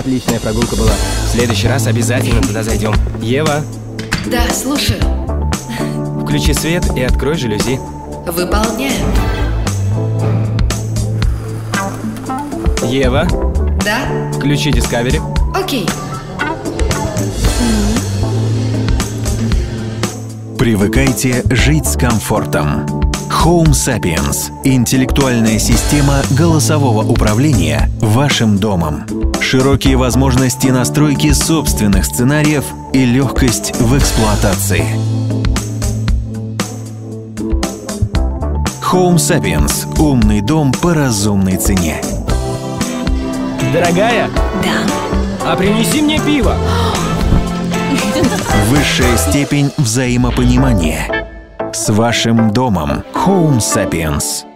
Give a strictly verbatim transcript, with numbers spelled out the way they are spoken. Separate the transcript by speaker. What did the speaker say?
Speaker 1: Отличная прогулка была. В следующий раз обязательно туда зайдем. Ева,
Speaker 2: Да, слушаю.
Speaker 1: включи свет и открой жалюзи.
Speaker 2: Выполняю.
Speaker 1: Ева,
Speaker 2: Да?
Speaker 1: включи Discovery.
Speaker 2: Окей.
Speaker 3: Привыкайте жить с комфортом. Home Sapiens – интеллектуальная система голосового управления вашим домом. Широкие возможности настройки собственных сценариев и легкость в эксплуатации. Home Sapiens – умный дом по разумной цене.
Speaker 1: Дорогая,
Speaker 2: Да.
Speaker 1: а принеси мне пиво.
Speaker 3: Высшая степень взаимопонимания. С вашим домом. Home Sapiens.